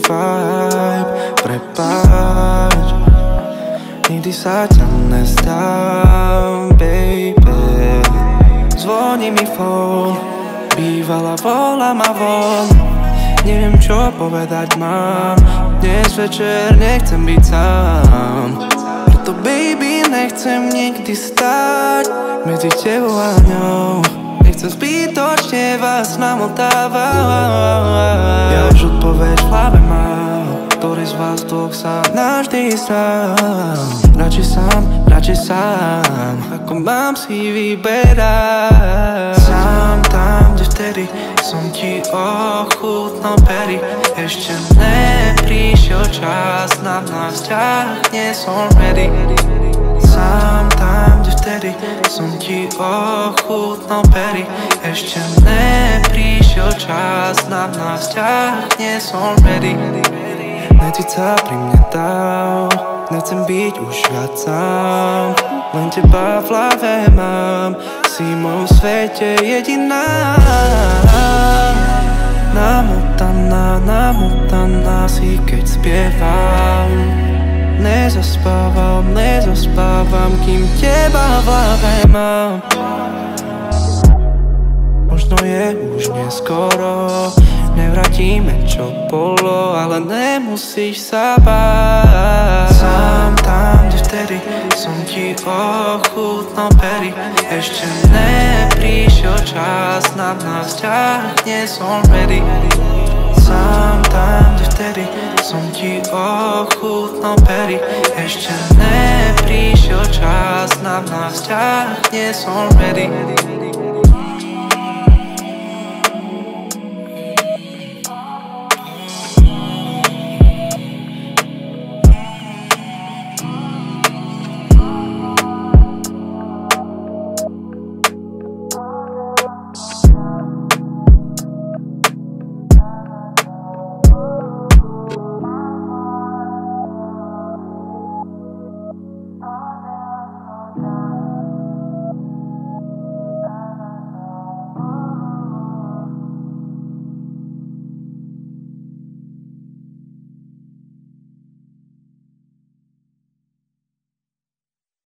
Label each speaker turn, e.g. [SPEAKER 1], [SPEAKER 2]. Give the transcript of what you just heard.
[SPEAKER 1] vibe. Prepáč, nikdy sa ťa nezdám, baby. Zvoní mi phone, bývala volá ma von. Neviem čo povedať mám, dnes večer nechcem byť sám. Preto baby nechcem nikdy stáť medzi tebou a ňou. Nechcem zbytočne vás namotávať. Ja už odpoveď v hlave mám, ktorý z vás dvoch sa navždy sám. Radšej sám, ako mám si vyberať. Sám tam, kde vtedy som ti ochutnal pery. Ešte neprišiel čas na nás ťah, nie som ready. Sám tam, kde vtedy som ti ochutnal pery. Ešte neprišiel čas na nás ťah, nie som ready. Necíť sa pri mne dal, nechcem byť už viac sám. Len teba v hlave mám, si v mojom svete jediná. Namotaná si keď spievam. Nezaspávam, kým teba v hlave mám. Možno je už neskoro, nevrátime čo bolo, ale nemusíš sa báť. Sám tam, kde vtedy som ti ochutnal pery. Ešte neprišiel čas na nás ťah, nie som ready. Sám tam, kde vtedy som ti ochutnal pery. Ešte neprišiel čas na nás ťah, nie som ready.